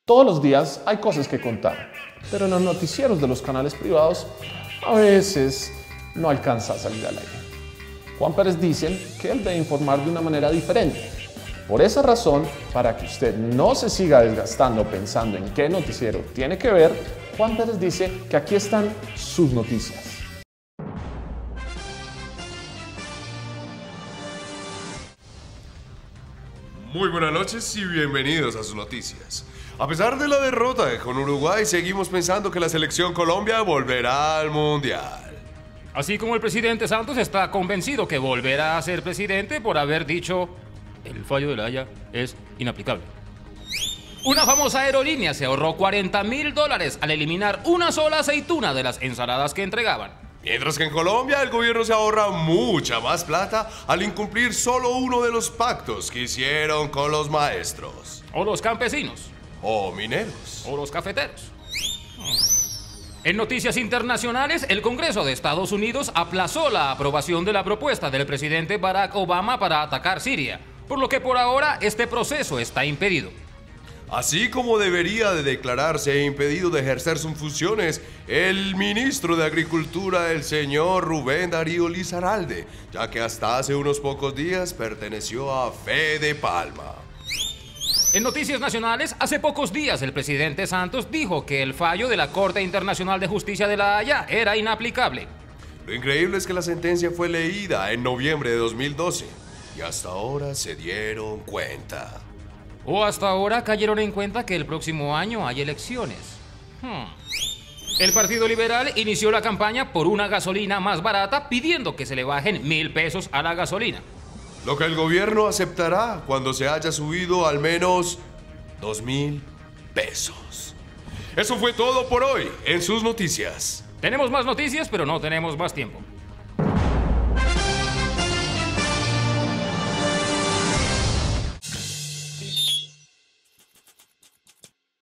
Todos los días hay cosas que contar, pero en los noticieros de los canales privados a veces no alcanza a salir al aire. Juan Pérez dice que él debe informar de una manera diferente. Por esa razón, para que usted no se siga desgastando pensando en qué noticiero tiene que ver, Juan Pérez dice que aquí están sus noticias. Muy buenas noches y bienvenidos a sus noticias. A pesar de la derrota con Uruguay, seguimos pensando que la selección Colombia volverá al Mundial. Así como el presidente Santos está convencido que volverá a ser presidente por haber dicho el fallo de La Haya es inaplicable. Una famosa aerolínea se ahorró $40.000 al eliminar una sola aceituna de las ensaladas que entregaban. Mientras que en Colombia el gobierno se ahorra mucha más plata al incumplir solo uno de los pactos que hicieron con los maestros. O los campesinos. O mineros. O los cafeteros. En noticias internacionales, el Congreso de Estados Unidos aplazó la aprobación de la propuesta del presidente Barack Obama para atacar Siria, por lo que por ahora este proceso está impedido. Así como debería de declararse impedido de ejercer sus funciones el ministro de Agricultura, el señor Rubén Darío Lizarralde, ya que hasta hace unos pocos días perteneció a Fede Palma. En noticias nacionales, hace pocos días el presidente Santos dijo que el fallo de la Corte Internacional de Justicia de La Haya era inaplicable. Lo increíble es que la sentencia fue leída en noviembre de 2012 y hasta ahora se dieron cuenta. O hasta ahora cayeron en cuenta que el próximo año hay elecciones. El Partido Liberal inició la campaña por una gasolina más barata pidiendo que se le bajen 1.000 pesos a la gasolina. Lo que el gobierno aceptará cuando se haya subido al menos 2.000 pesos. Eso fue todo por hoy en sus noticias. Tenemos más noticias, pero no tenemos más tiempo.